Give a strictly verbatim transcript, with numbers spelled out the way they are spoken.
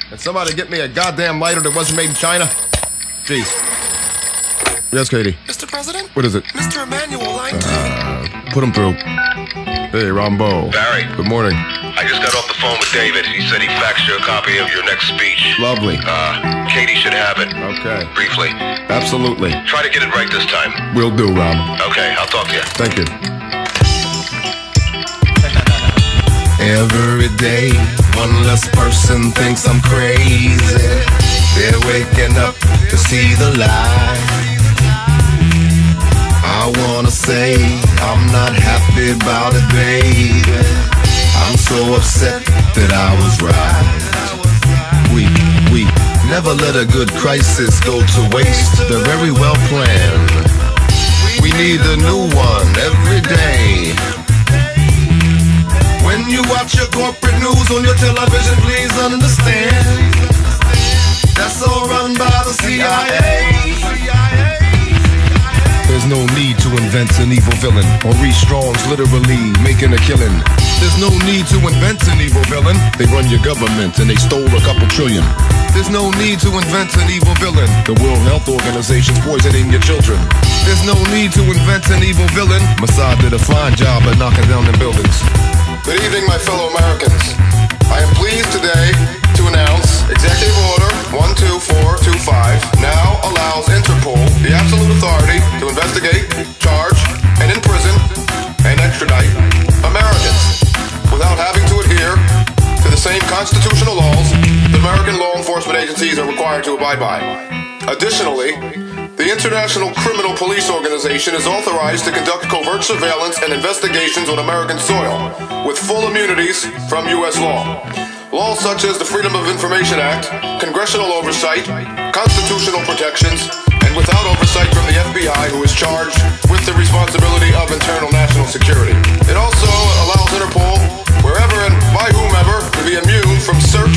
Can somebody get me a goddamn lighter that wasn't made in China? Jeez. Yes, Katie. Mister President? What is it? Mister Emmanuel, line two. Uh, put him through. Hey, Rambo. Barry. Good morning. I just got off the phone with David. He said he faxed you a copy of your next speech. Lovely. Uh, Katie should have it. Okay. Briefly. Absolutely. Try to get it right this time. Will do, Ram. Okay, I'll talk to you. Thank you. Every day, one less person thinks I'm crazy. They're waking up to see the light. I wanna say I'm not happy about it, baby. I'm so upset that I was right. We, we never let a good crisis go to waste. They're very well planned. We need a new one every day. When you watch your corporate news on your television, please understand that's all run by the C I A. There's no need to invent an evil villain. Maurice Strong's literally making a killing. There's no need to invent an evil villain. They run your government and they stole a couple trillion. There's no need to invent an evil villain. The World Health Organization's poisoning your children. There's no need to invent an evil villain. Mossad did a fine job at knocking down them buildings. Good evening, my fellow Americans. I am pleased today to announce Executive Order one two four two five now allows Interpol the absolute authority to investigate, charge, and imprison and extradite Americans without having to adhere to the same constitutional laws that American law enforcement agencies are required to abide by. Additionally, the International Criminal Police Organization is authorized to conduct covert surveillance and investigations on American soil with full immunities from U S law. Laws such as the Freedom of Information Act, congressional oversight, constitutional protections, and without oversight from the F B I, who is charged with the responsibility of internal national security. It also allows Interpol, wherever and by whomever, to be immune from search